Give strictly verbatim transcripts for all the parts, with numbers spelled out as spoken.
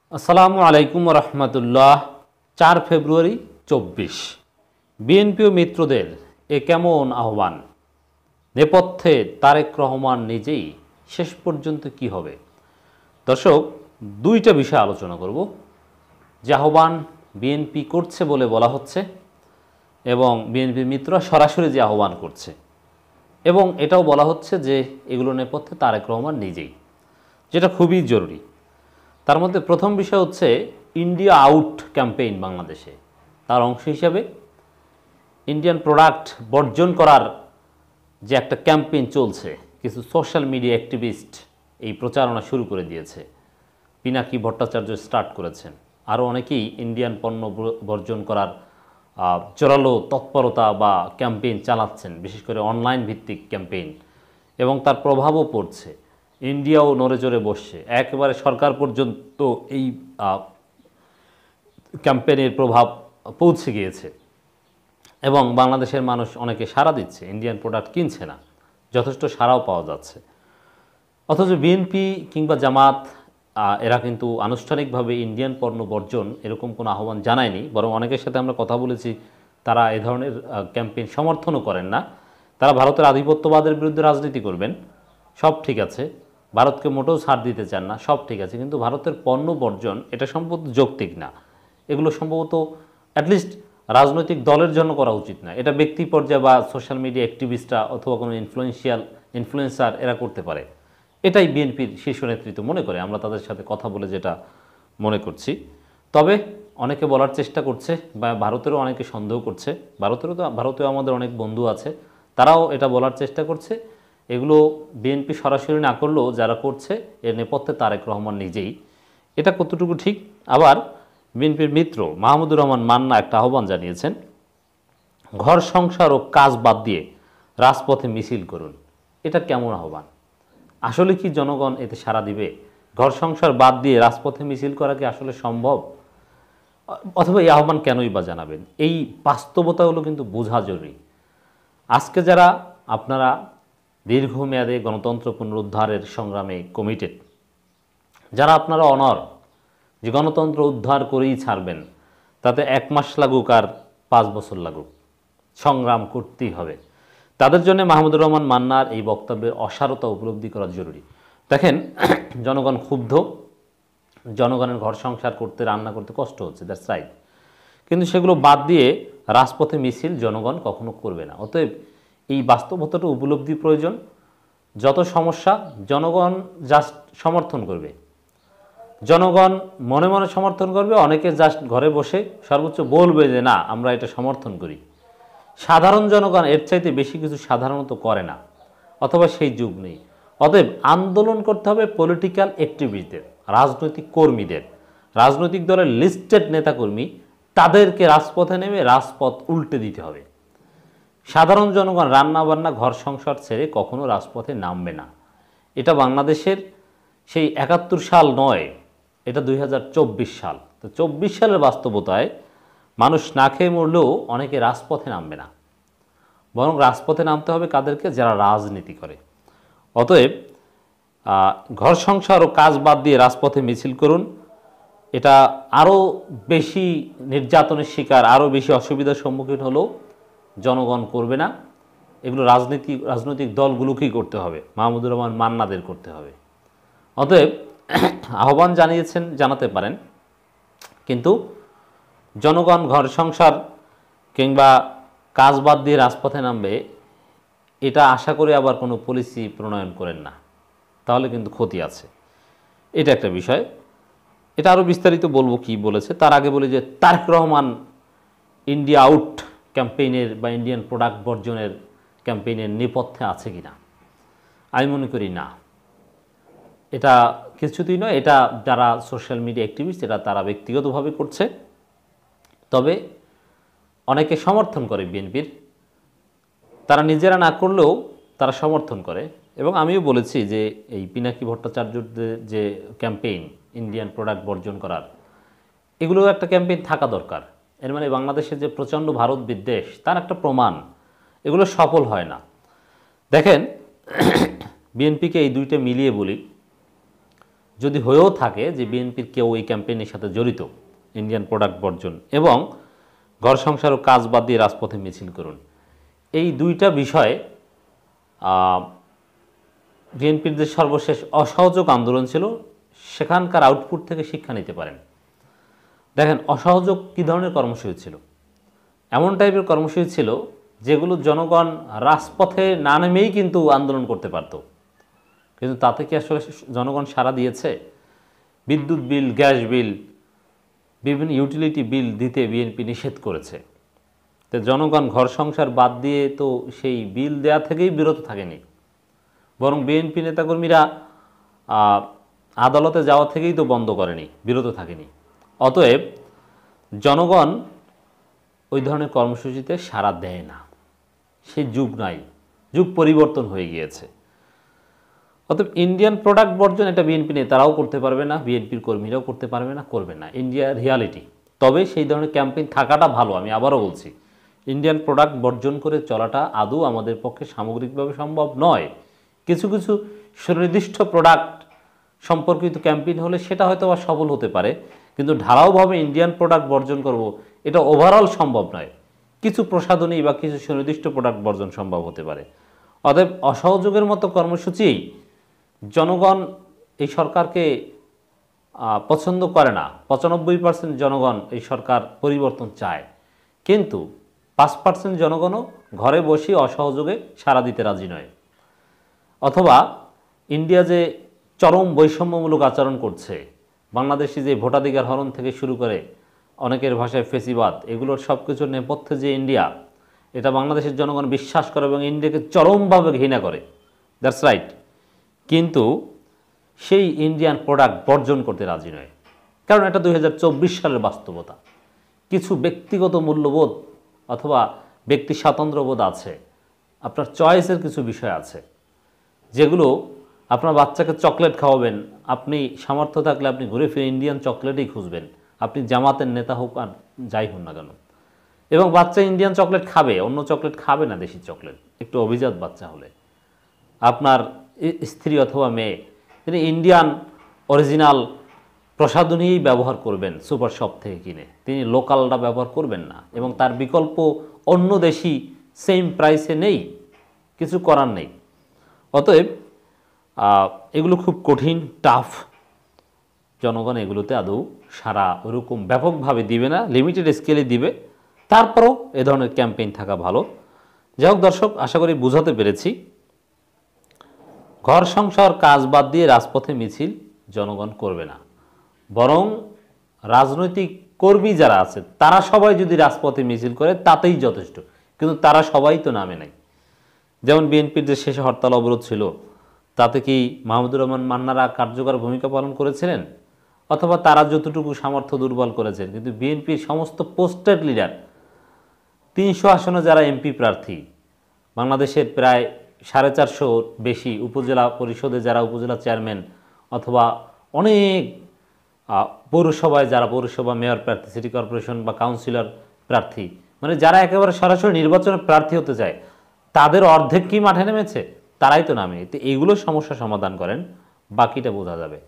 আসসালামু আলাইকুম রহমতুল্লাহ। চার ফেব্রুয়ারি চব্বিশ, বিএনপি ও মিত্রদের এ কেমন আহ্বান? নেপথ্যে তারেক রহমান নিজেই, শেষ পর্যন্ত কি হবে? দর্শক, দুইটা বিষয় আলোচনা করব। যে আহ্বান বিএনপি করছে বলে বলা হচ্ছে এবং বিএনপি মিত্ররা সরাসরি যে আহ্বান করছে, এবং এটাও বলা হচ্ছে যে এগুলো নেপথ্যে তারেক রহমান নিজেই, যেটা খুবই জরুরি। তার মধ্যে প্রথম বিষয় হচ্ছে ইন্ডিয়া আউট ক্যাম্পেইন বাংলাদেশে। তার অংশ হিসাবে ইন্ডিয়ান প্রোডাক্ট বর্জন করার যে একটা ক্যাম্পেইন চলছে, কিছু সোশ্যাল মিডিয়া অ্যাক্টিভিস্ট এই প্রচারণা শুরু করে দিয়েছে। পিনাকি ভট্টাচার্য স্টার্ট করেছেন, আরও অনেকেই ইন্ডিয়ান পণ্য বর্জন করার জোরালো তৎপরতা বা ক্যাম্পেইন চালাচ্ছেন, বিশেষ করে অনলাইন ভিত্তিক ক্যাম্পেইন, এবং তার প্রভাবও পড়ছে। ইন্ডিয়াও নড়ে চড়ে বসছে, একেবারে সরকার পর্যন্ত এই ক্যাম্পেইনের প্রভাব পৌঁছে গিয়েছে এবং বাংলাদেশের মানুষ অনেকে সাড়া দিচ্ছে, ইন্ডিয়ান প্রোডাক্ট কিনছে না, যথেষ্ট সাড়াও পাওয়া যাচ্ছে। অথচ বিএনপি কিংবা জামাত এরা কিন্তু আনুষ্ঠানিকভাবে ইন্ডিয়ান পণ্য বর্জন এরকম কোনো আহ্বান জানায়নি, বরং অনেকের সাথে আমরা কথা বলেছি, তারা এ ধরনের ক্যাম্পেইন সমর্থনও করেন না। তারা ভারতের আধিপত্যবাদের বিরুদ্ধে রাজনীতি করবেন, সব ঠিক আছে, ভারতকে মোটেও ছাড় দিতে চান না, সব ঠিক আছে, কিন্তু ভারতের পণ্য বর্জন এটা সম্ভবত যৌক্তিক না। এগুলো সম্ভবত অ্যাটলিস্ট রাজনৈতিক দলের জন্য করা উচিত না। এটা ব্যক্তি পর্যায়ে বা সোশ্যাল মিডিয়া অ্যাক্টিভিস্টরা অথবা কোনো ইনফ্লুয়েন্সিয়াল ইনফ্লুয়েন্সার এরা করতে পারে, এটাই বিএনপির শীর্ষ নেতৃত্ব মনে করে। আমরা তাদের সাথে কথা বলে যেটা মনে করছি। তবে অনেকে বলার চেষ্টা করছে, বা ভারতেরও অনেকে সন্দেহ করছে, ভারতেরও তো ভারতেও আমাদের অনেক বন্ধু আছে, তারাও এটা বলার চেষ্টা করছে, এগুলো বিএনপি সরাসরি না করলেও যারা করছে এর নেপথ্যে তারেক রহমান নিজেই। এটা কতটুকু ঠিক? আবার বিএনপির মিত্র মাহমুদুর রহমান মান্না একটা আহ্বান জানিয়েছেন, ঘর সংসার ও কাজ বাদ দিয়ে রাজপথে মিছিল করুন। এটা কেমন আহ্বান? আসলে কি জনগণ এতে সাড়া দিবে? ঘর সংসার বাদ দিয়ে রাজপথে মিছিল করা কি আসলে সম্ভব? অথবা এই আহ্বান কেনই বা জানাবেন? এই বাস্তবতাগুলো কিন্তু বোঝা জরুরি। আজকে যারা আপনারা দীর্ঘমেয়াদে গণতন্ত্র পুনরুদ্ধারের সংগ্রামে কমিটেড, যারা আপনারা অনর যে গণতন্ত্র উদ্ধার করেই ছাড়বেন, তাতে এক মাস লাগুক আর পাঁচ বছর লাগুক, সংগ্রাম করতেই হবে, তাদের জন্য মাহমুদুর রহমান মান্নার এই বক্তব্যের অসারতা উপলব্ধি করা জরুরি। দেখেন, জনগণ ক্ষুব্ধ, জনগণের ঘর সংসার করতে, রান্না করতে কষ্ট হচ্ছে, দ্যাটস রাইট, কিন্তু সেগুলো বাদ দিয়ে রাজপথে মিছিল জনগণ কখনো করবে না। অতএব এই বাস্তবতাটা উপলব্ধি প্রয়োজন। যত সমস্যা জনগণ জাস্ট সমর্থন করবে, জনগণ মনে মনে সমর্থন করবে, অনেকে জাস্ট ঘরে বসে সর্বোচ্চ বলবে যে না আমরা এটা সমর্থন করি। সাধারণ জনগণ এর চাইতে বেশি কিছু সাধারণত করে না, অথবা সেই যুগ নেই। অতএব আন্দোলন করতে হবে পলিটিক্যাল অ্যাক্টিভিস্টদের, রাজনৈতিক কর্মীদের, রাজনৈতিক দলের লিস্টেড নেতাকর্মী, তাদেরকে রাজপথে নেমে রাজপথ উল্টে দিতে হবে। সাধারণ জনগণ রান্নাবান্না ঘর সংসার ছেড়ে কখনো রাজপথে নামবে না। এটা বাংলাদেশের সেই একাত্তর সাল নয়, এটা দুই হাজার চব্বিশ সাল। তো চব্বিশ সালের বাস্তবতায় মানুষ না খেয়ে মরলেও অনেকে রাজপথে নামবে না, বরং রাজপথে নামতে হবে কাদেরকে? যারা রাজনীতি করে। অতএব ঘর সংসার ও কাজ বাদ দিয়ে রাজপথে মিছিল করুন। এটা আরও বেশি নির্যাতনের শিকার, আরও বেশি অসুবিধার সম্মুখীন হলেও জনগণ করবে না। এগুলো রাজনীতি রাজনৈতিক দলগুলোকেই করতে হবে, মাহমুদুর রহমান মান্নাদের করতে হবে। অতএব আহ্বান জানিয়েছেন, জানাতে পারেন, কিন্তু জনগণ ঘর সংসার কিংবা কাজ বাদ দিয়ে রাজপথে নামবে এটা আশা করে আবার কোনো পলিসি প্রণয়ন করেন না, তাহলে কিন্তু ক্ষতি আছে। এটা একটা বিষয়। এটা আরও বিস্তারিত বলবো কি বলেছে। তার আগে বলি যে তারেক রহমান ইন্ডিয়া আউট ক্যাম্পেইনের বা ইন্ডিয়ান প্রোডাক্ট বর্জনের ক্যাম্পেইনের নেপথ্যে আছে কি না? আমি মনে করি না, এটা কিছুতেই নয়। এটা যারা সোশ্যাল মিডিয়া অ্যাক্টিভিস্ট এটা তারা ব্যক্তিগতভাবে করছে, তবে অনেকে সমর্থন করে বিএনপির, তারা নিজেরা না করলেও তারা সমর্থন করে। এবং আমিও বলেছি যে এই পিনাকি ভট্টাচার্যদের যে ক্যাম্পেইন ইন্ডিয়ান প্রোডাক্ট বর্জন করার, এগুলো একটা ক্যাম্পেইন থাকা দরকার। এর মানে বাংলাদেশের যে প্রচণ্ড ভারত বিদ্বেষ তার একটা প্রমাণ। এগুলো সফল হয় না। দেখেন, বিএনপিকে এই দুইটা মিলিয়ে বলি, যদি হয়েও থাকে যে বিএনপির কেউ এই ক্যাম্পেইনের সাথে জড়িত, ইন্ডিয়ান প্রোডাক্ট বর্জন এবং ঘর সংসার ও কাজ বাদ দিয়ে রাজপথে মিছিল করুন, এই দুইটা বিষয়ে বিএনপির যে সর্বশেষ অসহযোগ আন্দোলন ছিল সেখানকার আউটপুট থেকে শিক্ষা নিতে পারেন। দেখেন অসহযোগ কী ধরনের কর্মসূচি ছিল, এমন টাইপের কর্মসূচি ছিল যেগুলো জনগণ রাজপথে না নেমেই কিন্তু আন্দোলন করতে পারত, কিন্তু তাতে কি আসলে জনগণ সাড়া দিয়েছে? বিদ্যুৎ বিল, গ্যাস বিল, বিভিন্ন ইউটিলিটি বিল দিতে বিএনপি নিষেধ করেছে। তো জনগণ ঘর সংসার বাদ দিয়ে তো সেই বিল দেয়া থেকেই বিরত থাকেনি, বরং বিএনপি নেতাকর্মীরা আদালতে যাওয়া থেকেই তো বন্ধ করেনি, বিরত থাকেনি। অতএব জনগণ ওই ধরনের কর্মসূচিতে সাড়া দেয় না, সেই যুগ নাই, যুগ পরিবর্তন হয়ে গিয়েছে। অতএব ইন্ডিয়ান প্রোডাক্ট বর্জন এটা বিএনপি নেতারাও করতে পারবে না, বিএনপির কর্মীরাও করতে পারবে না, করবে না, ইন্ডিয়া রিয়ালিটি। তবে সেই ধরনের ক্যাম্পেইন থাকাটা ভালো। আমি আবারও বলছি, ইন্ডিয়ান প্রোডাক্ট বর্জন করে চলাটা আদৌ আমাদের পক্ষে সামগ্রিকভাবে সম্ভব নয়। কিছু কিছু সুনির্দিষ্ট প্রোডাক্ট সম্পর্কিত ক্যাম্পেইন হলে সেটা হয়তো বা সফল হতে পারে, কিন্তু ঢালাওভাবে ইন্ডিয়ান প্রোডাক্ট বর্জন করব এটা ওভারঅল সম্ভব নয়। কিছু প্রসাধনী বা কিছু সুনির্দিষ্ট প্রোডাক্ট বর্জন সম্ভব হতে পারে। অতএব অসহযোগের মতো কর্মসূচি জনগণ এই সরকারকে পছন্দ করে না। পঁচানব্বই পার্সেন্ট জনগণ এই সরকার পরিবর্তন চায়, কিন্তু পাঁচ পার্সেন্ট জনগণও ঘরে বসে অসহযোগে সাড়া দিতে রাজি নয়। অথবা ইন্ডিয়া যে চরম বৈষম্যমূলক আচরণ করছে, বাংলাদেশি যে ভোটাধিকার হরণ থেকে শুরু করে অনেকের ভাষায় ফেসিবাদ, এগুলোর সব কিছুর নেপথ্যে যে ইন্ডিয়া, এটা বাংলাদেশের জনগণ বিশ্বাস করে এবং ইন্ডিয়াকে চরমভাবে ঘৃণা করে। That's right. কিন্তু সেই ইন্ডিয়ান প্রোডাক্ট বর্জন করতে রাজি নয়, কারণ এটা দুই হাজার চব্বিশ সালের বাস্তবতা। কিছু ব্যক্তিগত মূল্যবোধ অথবা ব্যক্তি স্বাতন্ত্র্যবোধ আছে, আপনার চয়েসের কিছু বিষয় আছে, যেগুলো আপনার বাচ্চাকে চকলেট খাওয়াবেন, আপনি সামর্থ্য থাকলে আপনি ঘুরে ফিরে ইন্ডিয়ান চকলেটই খুঁজবেন, আপনি জামাতের নেতা হোক আর যাই হোক না কেন। এবং বাচ্চা ইন্ডিয়ান চকলেট খাবে, অন্য চকলেট খাবে না, দেশি চকলেট, একটু অভিজাত বাচ্চা হলে। আপনার স্ত্রী অথবা মেয়ে তিনি ইন্ডিয়ান অরিজিনাল প্রসাধনীই ব্যবহার করবেন সুপার শপ থেকে কিনে, তিনি লোকালটা ব্যবহার করবেন না। এবং তার বিকল্প অন্য দেশি সেম প্রাইসে নেই, কিছু করার নেই। অতএব এগুলো খুব কঠিন, টাফ। জনগণ এগুলোতে আদৌ সারা ওরকম ব্যাপকভাবে দিবে না, লিমিটেড স্কেলে দিবে। তারপরও এ ধরনের ক্যাম্পেইন থাকা ভালো। যাই হোক দর্শক, আশা করি বুঝাতে পেরেছি। ঘর সংসার কাজ বাদ দিয়ে রাজপথে মিছিল জনগণ করবে না, বরং রাজনৈতিক কর্মী যারা আছে তারা সবাই যদি রাজপথে মিছিল করে তাতেই যথেষ্ট। কিন্তু তারা সবাই তো নামে নাই। যেমন বিএনপির যে শেষে হরতাল অবরোধ ছিল, তাতে কি মাহমুদুর রহমান মান্নারা কার্যকর ভূমিকা পালন করেছিলেন? অথবা তারা যতটুকু সামর্থ্য দুর্বল করেছেন? কিন্তু বিএনপির সমস্ত পোস্টেড লিডার, তিনশো আসনে যারা এমপি প্রার্থী, বাংলাদেশের প্রায় সাড়ে চারশো বেশি উপজেলা পরিষদে যারা উপজেলা চেয়ারম্যান অথবা অনেক পৌরসভায় যারা পৌরসভা মেয়র প্রার্থী, সিটি কর্পোরেশন বা কাউন্সিলর প্রার্থী, মানে যারা একেবারে সরাসরি নির্বাচনে প্রার্থী হতে চায়, তাদের অর্ধেক কি মাঠে নেমেছে? তারাই তো নামে। তো এইগুলো সমস্যা সমাধান করেন, বাকিটা বোঝা যাবে।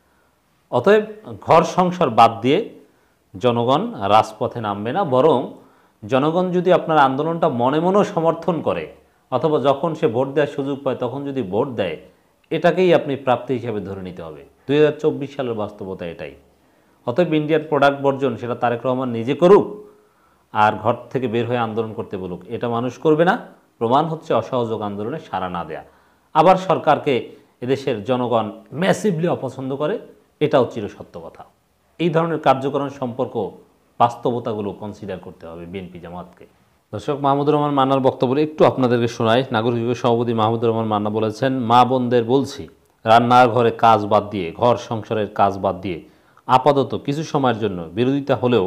অতএব ঘর সংসার বাদ দিয়ে জনগণ রাজপথে নামবে না, বরং জনগণ যদি আপনার আন্দোলনটা মনে মনেও সমর্থন করে অথবা যখন সে ভোট দেওয়ার সুযোগ পায় তখন যদি ভোট দেয়, এটাকেই আপনি প্রাপ্তি হিসাবে ধরে নিতে হবে। দুই হাজার চব্বিশ সালের বাস্তবতা এটাই। অতএব ইন্ডিয়ার প্রোডাক্ট বর্জন সেটা তারেক রহমান নিজে করুক আর ঘর থেকে বের হয়ে আন্দোলন করতে বলুক, এটা মানুষ করবে না। প্রমাণ হচ্ছে অসহযোগ আন্দোলনে সাড়া না দেয়া। আবার সরকারকে এদেশের জনগণ ম্যাসিভলি অপছন্দ করে, এটাও চিরসত্য কথা। এই ধরনের কার্যক্রম সম্পর্ক বাস্তবতাগুলো কনসিডার করতে হবে বিএনপি জামাতকে। দর্শক, মাহমুদুর রহমান মান্নার বক্তব্য একটু আপনাদেরকে শোনাই। নাগরিক সভাপতি মাহমুদুর রহমান মান্না বলেছেন, মা বোনদের বলছি, রান্নার ঘরে কাজ বাদ দিয়ে, ঘর সংসারের কাজ বাদ দিয়ে আপাতত কিছু সময়ের জন্য বিরোধিতা হলেও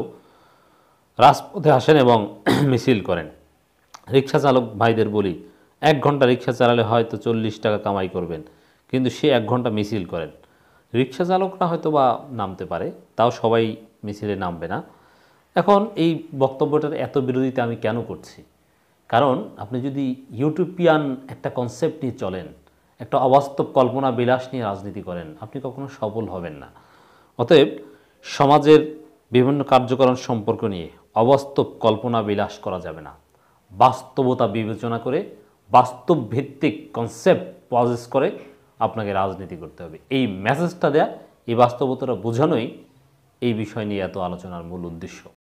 রাজপথে আসেন এবং মিছিল করেন। রিক্সা চালক ভাইদের বলি, এক ঘন্টা রিক্সা চালালে হয়তো চল্লিশ টাকা কামাই করবেন, কিন্তু সে এক ঘন্টা মিছিল করেন। রিক্সা চালকরা হয়তো বা নামতে পারে, তাও সবাই মিছিলে নামবে না। এখন এই বক্তব্যটার এত বিরোধিতা আমি কেন করছি? কারণ আপনি যদি ইউটোপিয়ান একটা কনসেপ্ট নিয়ে চলেন, একটা অবাস্তব কল্পনা বিলাস নিয়ে রাজনীতি করেন, আপনি কখনো সফল হবেন না। অতএব সমাজের বিভিন্ন কার্যকরণ সম্পর্ক নিয়ে অবাস্তব কল্পনা বিলাস করা যাবে না। বাস্তবতা বিবেচনা করে বাস্তব ভিত্তিক কনসেপ্ট পজেস করে আপনাকে রাজনীতি করতে হবে। এই মেসেজটা দেয়া, এই বাস্তবতাটা বোঝানোই এই বিষয় নিয়ে এত আলোচনার মূল উদ্দেশ্য।